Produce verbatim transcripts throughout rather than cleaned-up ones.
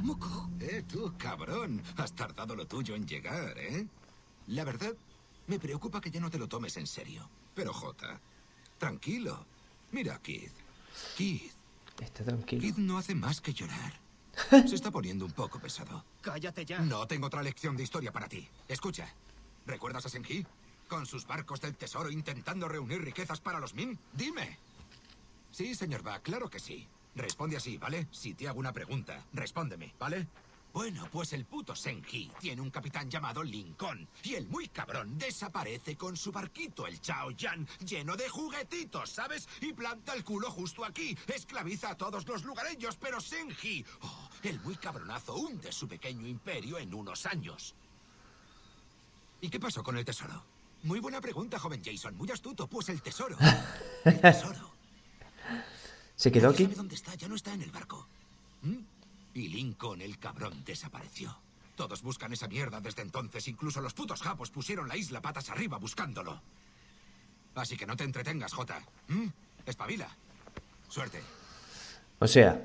Temuco. Eh, tú, cabrón. Has tardado lo tuyo en llegar, ¿eh? La verdad, me preocupa que ya no te lo tomes en serio. Pero, Jota, tranquilo. Mira, Keith. Keith. Está tranquilo. Keith no hace más que llorar. Se está poniendo un poco pesado. Cállate ya. No tengo otra lección de historia para ti. Escucha. ¿Recuerdas a Senji? Con sus barcos del tesoro intentando reunir riquezas para los Ming. Dime. Sí, señor Va, claro que sí. Responde así, ¿vale? Si te hago una pregunta, respóndeme, ¿vale? Bueno, pues el puto Senji tiene un capitán llamado Lincoln. Y el muy cabrón desaparece con su barquito, el Chao Yan, lleno de juguetitos, ¿sabes? Y planta el culo justo aquí. Esclaviza a todos los lugareños, pero Senji, oh, el muy cabronazo, hunde su pequeño imperio en unos años. ¿Y qué pasó con el tesoro? Muy buena pregunta, joven Jason. Muy astuto. Pues el tesoro. El tesoro. ¿Se quedó aquí? ¿Sabe dónde está? Ya no está en el barco. ¿Mm? Y Lincoln, el cabrón, desapareció. Todos buscan esa mierda desde entonces. Incluso los putos japos pusieron la isla patas arriba buscándolo. Así que no te entretengas, Jota. ¿Mm? Espabila. Suerte. O sea,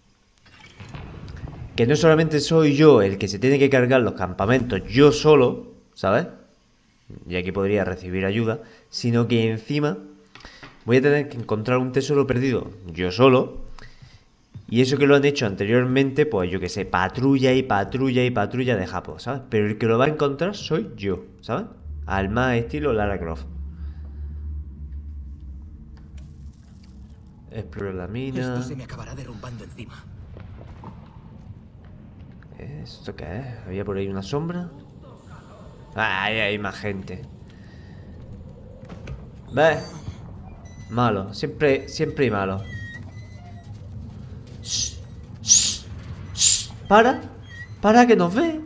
que no solamente soy yo el que se tiene que cargar los campamentos yo solo, ¿sabes? Y aquí podría recibir ayuda, sino que encima voy a tener que encontrar un tesoro perdido yo solo. Y eso que lo han hecho anteriormente, pues yo que sé, patrulla y patrulla y patrulla de japos, ¿sabes? Pero el que lo va a encontrar soy yo, ¿sabes? Al más estilo Lara Croft. Explora la mina. Esto se me acabará derrumbando encima. ¿Esto qué es? ¿Había por ahí una sombra? Ah, ahí hay más gente. ¿Ves? Malo, siempre, siempre hay malo. Shh, shh, shh. Para, para que nos ve.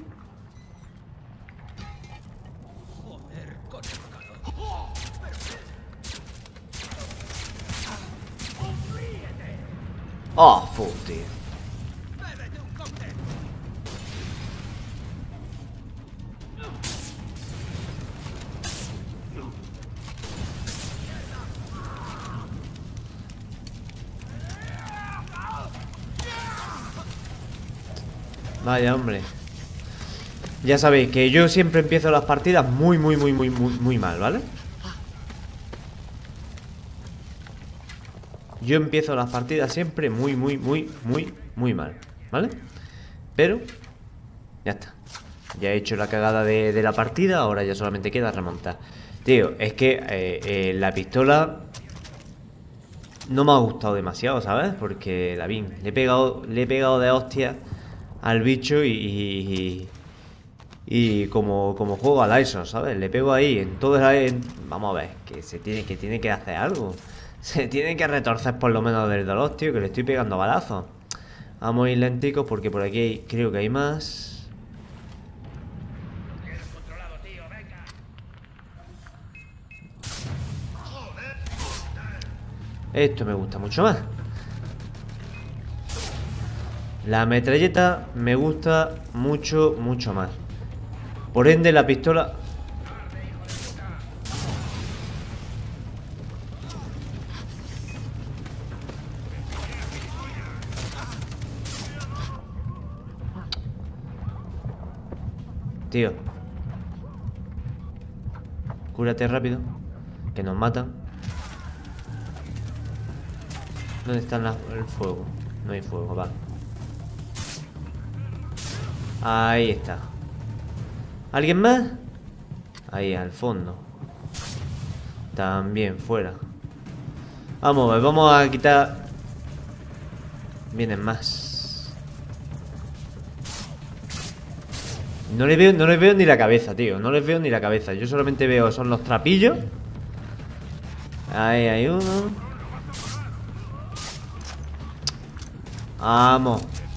Oh, full, tío. Vaya, hombre. Ya sabéis que yo siempre empiezo las partidas muy, muy, muy, muy, muy, muy mal, ¿vale? Yo empiezo las partidas siempre muy, muy, muy, muy, muy mal, ¿vale? Pero ya está. Ya he hecho la cagada de, de la partida. Ahora ya solamente queda remontar. Tío, es que eh, eh, la pistola no me ha gustado demasiado, ¿sabes? Porque la vi, le he pegado, le he pegado de hostia al bicho y, y, y como, como juego al ISO, ¿sabes? Le pego ahí en todo el... Vamos a ver, que se tiene que, tiene que hacer algo. Se tiene que retorcer por lo menos del dolor, tío, que le estoy pegando balazos. Vamos a ir lenticos porque por aquí hay, creo que hay más. Esto me gusta mucho más. La metralleta me gusta mucho, mucho más. Por ende, la pistola... Tío. Cúrate rápido. Que nos matan. ¿Dónde está la, el fuego? No hay fuego, va. Ahí está. ¿Alguien más? Ahí, al fondo. También, fuera. Vamos a ver, vamos a quitar... Vienen más. No les veo, no les veo ni la cabeza, tío. No les veo ni la cabeza. Yo solamente veo, son los trapillos. Ahí hay uno. Vamos.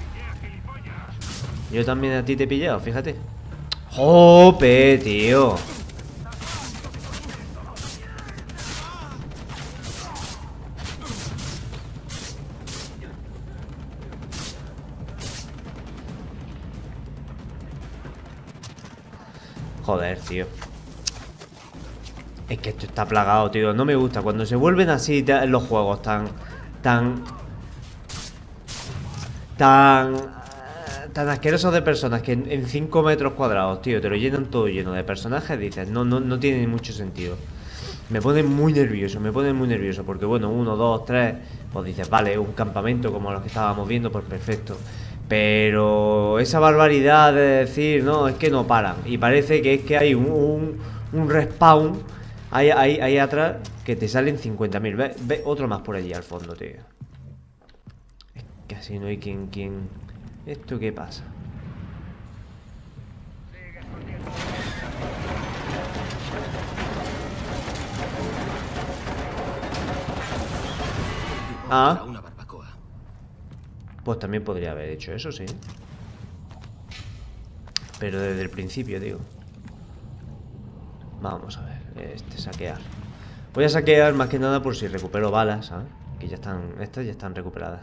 Yo también a ti te he pillado, fíjate. ¡Jope, tío! Joder, tío. Es que esto está plagado, tío. No me gusta cuando se vuelven así los juegos tan... Tan... Tan... tan asquerosos de personas que en cinco metros cuadrados, tío, te lo llenan todo lleno de personajes, dices, no, no, no tiene mucho sentido. Me pone muy nervioso, me pone muy nervioso, porque bueno, uno, dos, tres, pues dices, vale, un campamento como los que estábamos viendo, pues perfecto. Pero esa barbaridad de decir, no, es que no paran. Y parece que es que hay un, un, un respawn ahí, ahí, ahí atrás que te salen cincuenta mil. Ve, ve otro más por allí al fondo, tío. Es que así no hay quien, quien... ¿Esto qué pasa? Ah. Una barbacoa. Pues también podría haber hecho eso, sí. Pero desde el principio, digo. Vamos a ver, este, saquear. Voy a saquear más que nada por si recupero balas, ¿sabes? Que ya están, estas ya están recuperadas.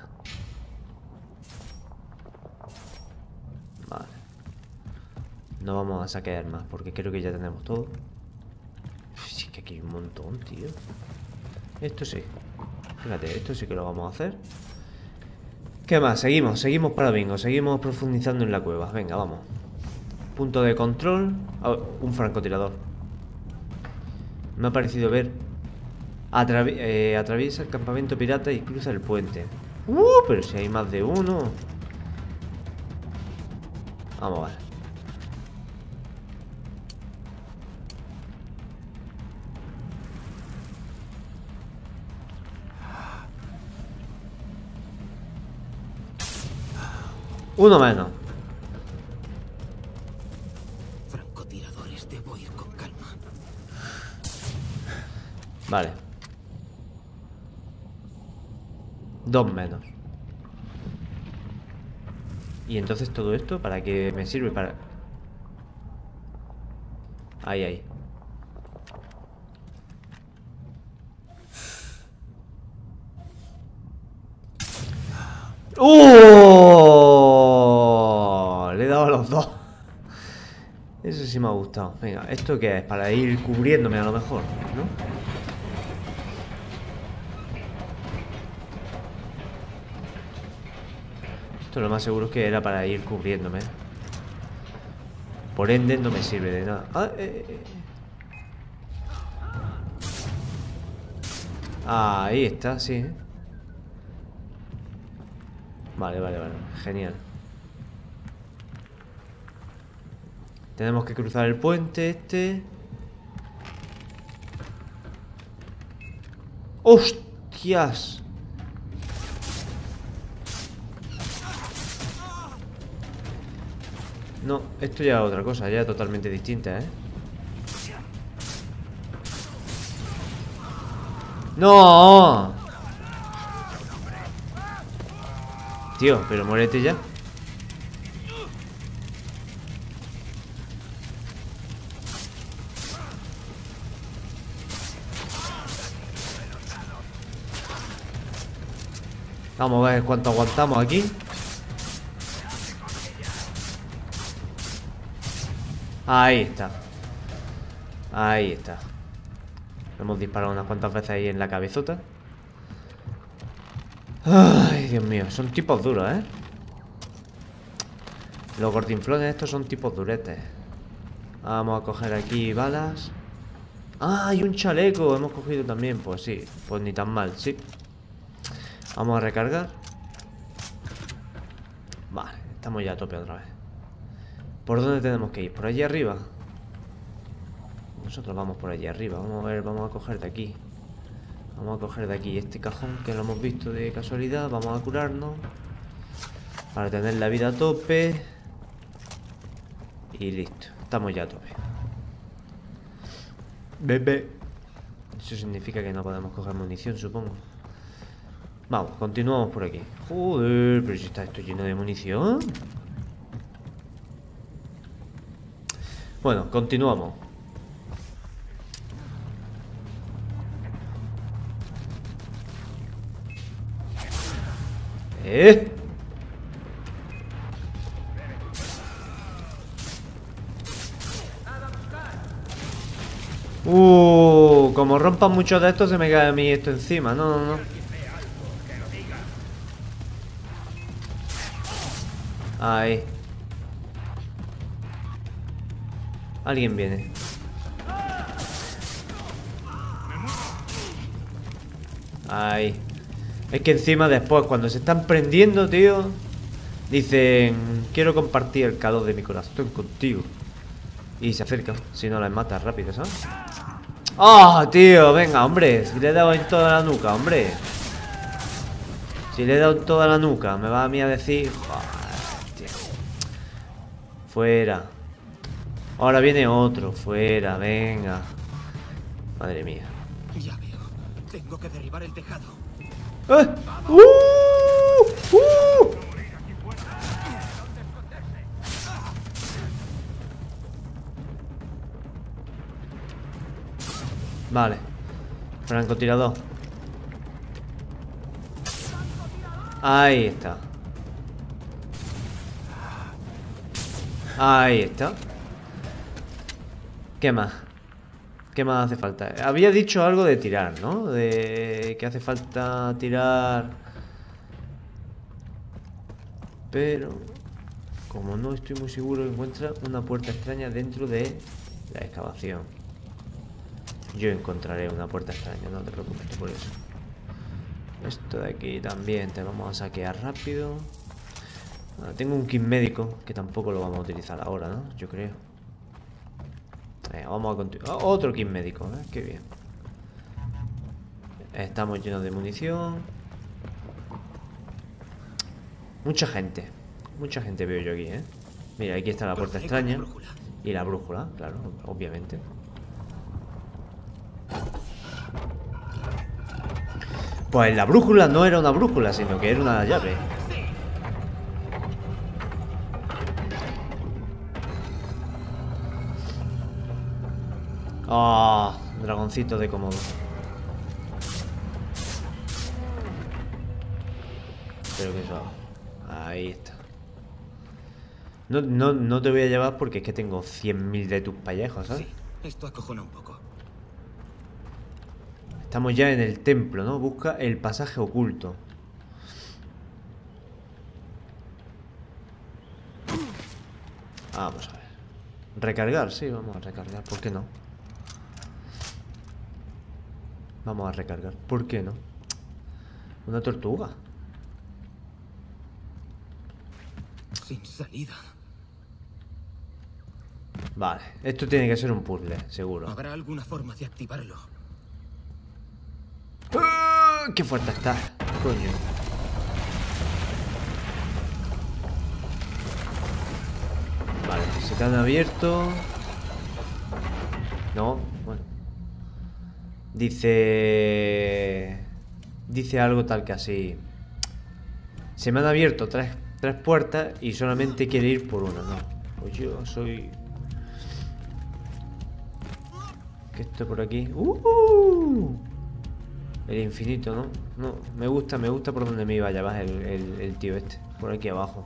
Vale. No vamos a saquear más porque creo que ya tenemos todo. Sí, que aquí hay un montón, tío. Esto sí. Fíjate, esto sí que lo vamos a hacer. ¿Qué más? Seguimos, seguimos para bingo. Seguimos profundizando en la cueva. Venga, vamos. Punto de control. Oh, un francotirador. Me ha parecido ver. Atravi eh, atraviesa el campamento pirata y cruza el puente. Uh, pero si hay más de uno. Vamos a ver. Uno menos. Francotiradores, debo ir con calma. Vale. Dos menos. Y entonces todo esto, ¿para qué me sirve? Para... Ahí, ahí. ¡Oh! Le he dado a los dos. Eso sí me ha gustado. Venga, ¿esto qué es? Para ir cubriéndome a lo mejor, ¿no? Esto lo más seguro es que era para ir cubriéndome. Por ende no me sirve de nada. Ah, eh, eh. Ah, ahí está, sí. Vale, vale, vale. Genial. Tenemos que cruzar el puente este. ¡Hostias! No, esto ya es otra cosa, ya totalmente distinta, ¿eh? ¡No! Tío, pero muérete ya. Vamos a ver cuánto aguantamos aquí. Ahí está. Ahí está. Hemos disparado unas cuantas veces ahí en la cabezota. Ay, Dios mío. Son tipos duros, ¿eh? Los gordinflones estos son tipos duretes. Vamos a coger aquí balas. Ah, hay un chaleco. Hemos cogido también. Pues sí. Pues ni tan mal, sí. Vamos a recargar. Vale, estamos ya a tope otra vez. ¿Por dónde tenemos que ir? ¿Por allí arriba? Nosotros vamos por allí arriba. Vamos a ver, vamos a coger de aquí. Vamos a coger de aquí este cajón que lo hemos visto de casualidad. Vamos a curarnos para tener la vida a tope. Y listo, estamos ya a tope. Bebé. Eso significa que no podemos coger munición, supongo. Vamos, continuamos por aquí. Joder, pero si está esto lleno de munición. Bueno, continuamos. ¿Eh? Uh, como rompan muchos de estos se me cae a mí esto encima. No, no, no. Ahí. Alguien viene. Ahí. Es que encima después, cuando se están prendiendo, tío, dicen, quiero compartir el calor de mi corazón contigo. Y se acercan, si no las matas rápido, ¿sabes? ¡Oh, tío! Venga, hombre. Si le he dado en toda la nuca, hombre. Si le he dado en toda la nuca, me va a mí a decir... Joder, tío. Fuera. Ahora viene otro. Fuera, venga. Madre mía. Ya veo. Tengo que derribar el tejado. ¡Eh! ¡Uh! ¡Uh! Vale. Francotirador. Ahí está. Ahí está. ¿Qué más? ¿Qué más hace falta? Había dicho algo de tirar, ¿no? De que hace falta tirar. Pero como no estoy muy seguro, encuentra una puerta extraña dentro de la excavación. Yo encontraré una puerta extraña, no te preocupes por eso. Esto de aquí también te vamos a saquear rápido. Ah, tengo un kit médico que tampoco lo vamos a utilizar ahora, ¿no? Yo creo. Eh, vamos a continuar. Oh, otro kit médico, ¿eh? Qué bien. Estamos llenos de munición. Mucha gente. Mucha gente veo yo aquí, ¿eh? Mira, aquí está la puerta extraña. Y la brújula, claro, obviamente. Pues la brújula no era una brújula, sino que era una llave. Ah, oh, dragoncito de Komodo. Pero que suave. Ahí está. No, no, no te voy a llevar porque es que tengo cien mil de tus pellejos, ¿sabes? Sí, esto acojona un poco. Estamos ya en el templo, ¿no? Busca el pasaje oculto. Vamos a ver. Recargar, sí, vamos a recargar. ¿Por qué no? Vamos a recargar. ¿Por qué no? Una tortuga. Sin salida. Vale, esto tiene que ser un puzzle, seguro. ¿Habrá alguna forma de activarlo? ¡Ah! ¡Qué fuerte está! Coño. Vale, se te han abierto. No, bueno. Dice... Dice algo tal que así. Se me han abierto tres, tres puertas y solamente quiere ir por una, ¿no? Pues yo soy... ¿Qué esto por aquí? ¡Uh! El infinito, ¿no? No, me gusta, me gusta por donde me iba allá abajo el, el, el tío este. Por aquí abajo.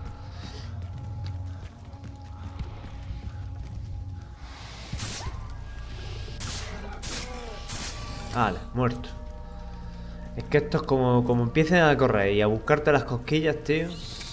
Vale, muerto. Es que esto es como, como empiecen a correr y a buscarte las cosquillas, tío.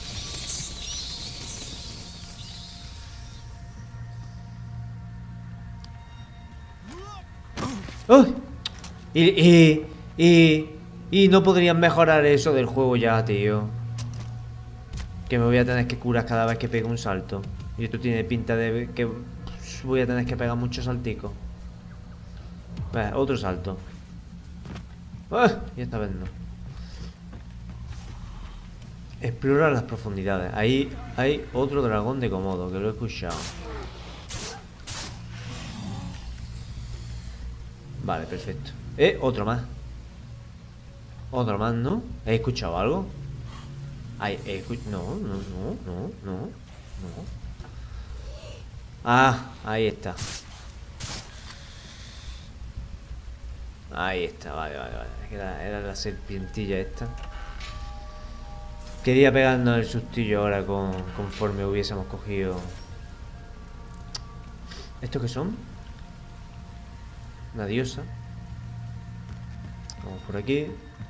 ¡Uy! Y, y, y, y no podrían mejorar eso del juego ya, tío. Que me voy a tener que curar cada vez que pegue un salto. Y esto tiene pinta de que voy a tener que pegar muchos salticos. Vale, otro salto. ¡Ah! Y esta vez no. Explora las profundidades. Ahí hay otro dragón de Komodo, que lo he escuchado. Vale, perfecto. Eh, otro más. Otro más, ¿no? ¿He escuchado algo? Ay, he escuchado... No, no, no, no, no, no. Ah, ahí está. Ahí está, vale, vale, vale. Era, era la serpientilla esta. Quería pegarnos el sustillo ahora con, conforme hubiésemos cogido... ¿Estos qué son? Una diosa. Vamos por aquí.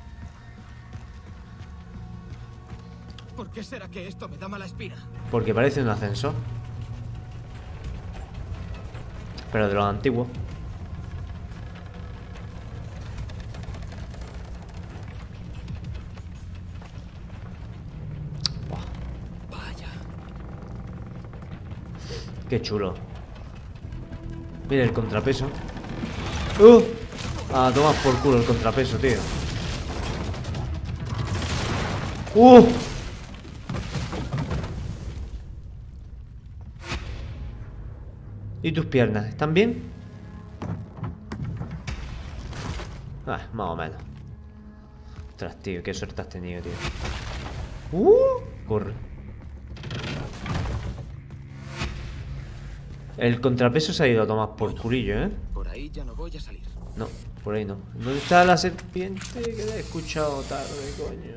¿Por qué será que esto me da mala espina? Porque parece un ascensor. Pero de los antiguos. Vaya. Qué chulo. Mira el contrapeso. ¡Uh! Ah, tomas por culo el contrapeso, tío. ¡Uh! ¿Y tus piernas? ¿Están bien? Ah, más o menos. Ostras, tío, qué suerte has tenido, tío. ¡Uh! Corre. El contrapeso se ha ido a tomar por culillo, ¿eh? Por ahí ya no voy a salir. No, por ahí no. ¿Dónde está la serpiente? Que la he escuchado tarde, coño.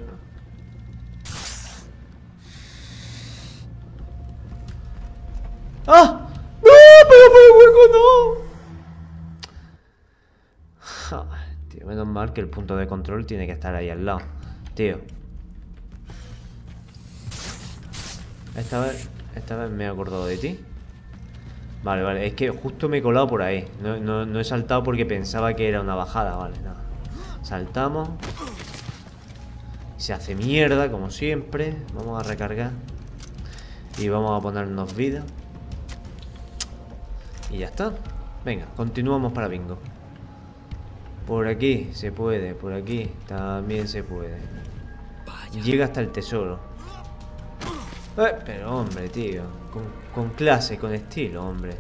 ¡Ah! ¡No! ¡Pero por el hueco no! Ay, tío, menos mal que el punto de control tiene que estar ahí al lado. Tío. Esta vez, esta vez me he acordado de ti. Vale, vale, es que justo me he colado por ahí. No, no, no he saltado porque pensaba que era una bajada, vale, nada. Saltamos. Se hace mierda, como siempre. Vamos a recargar. Y vamos a ponernos vida. Y ya está. Venga, continuamos para bingo. Por aquí se puede, por aquí también se puede. Llega hasta el tesoro. Eh, pero hombre, tío. Con, con clase, con estilo, hombre.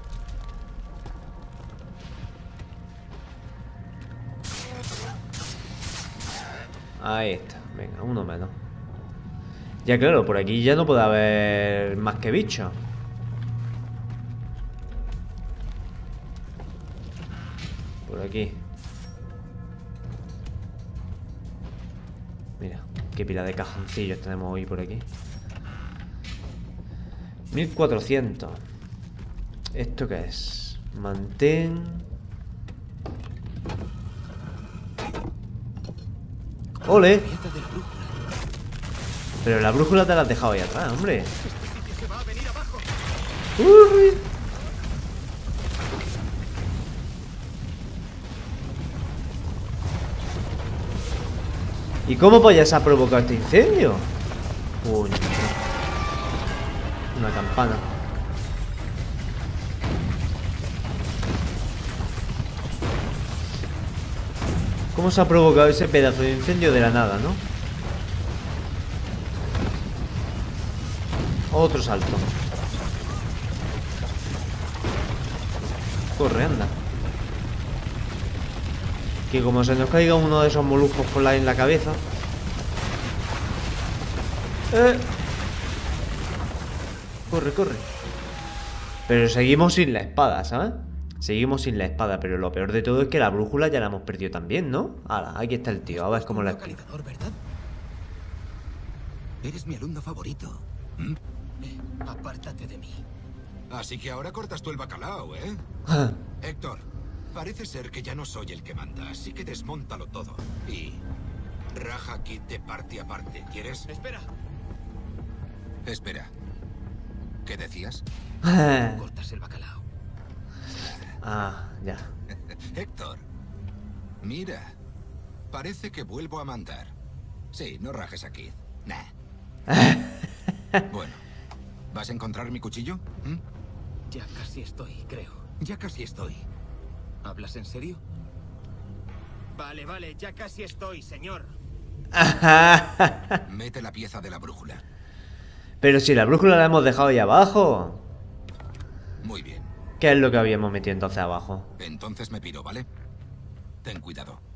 Ahí está. Venga, uno menos. Ya claro, por aquí ya no puede haber más que bichos. Por aquí. Mira, qué pila de cajoncillos tenemos hoy por aquí. mil cuatrocientos. ¿Esto qué es? Mantén. ¡Ole! Pero la brújula te la has dejado ahí atrás, hombre. Uy. ¿Y cómo pollas ha provocado este incendio? Uy, una campana. ¿Cómo se ha provocado ese pedazo de incendio de la nada, no? Otro salto. Corre, anda. Que como se nos caiga uno de esos moluscos por la en la cabeza. Eh. Corre, corre. Pero seguimos sin la espada, ¿sabes? Seguimos sin la espada, pero lo peor de todo es que la brújula ya la hemos perdido también, ¿no? Hala, aquí está el tío, a ver cómo la explica. ¿Verdad? Eres mi alumno favorito. ¿Mm? Eh, apártate de mí. Así que ahora cortas tú el bacalao, ¿eh? Héctor, parece ser que ya no soy el que manda, así que desmóntalo todo. Y raja aquí de parte a parte, ¿quieres? Espera. Espera. ¿Qué decías? Cortas el bacalao. Ah, ya. Héctor, mira. Parece que vuelvo a mandar. Sí, no rajes aquí. Nah. Bueno, ¿vas a encontrar mi cuchillo? ¿Mm? Ya casi estoy, creo. Ya casi estoy. ¿Hablas en serio? Vale, vale, ya casi estoy, señor. Mete la pieza de la brújula. Pero si la brújula la hemos dejado ahí abajo. Muy bien. ¿Qué es lo que habíamos metido entonces abajo? Entonces me piro, ¿vale? Ten cuidado.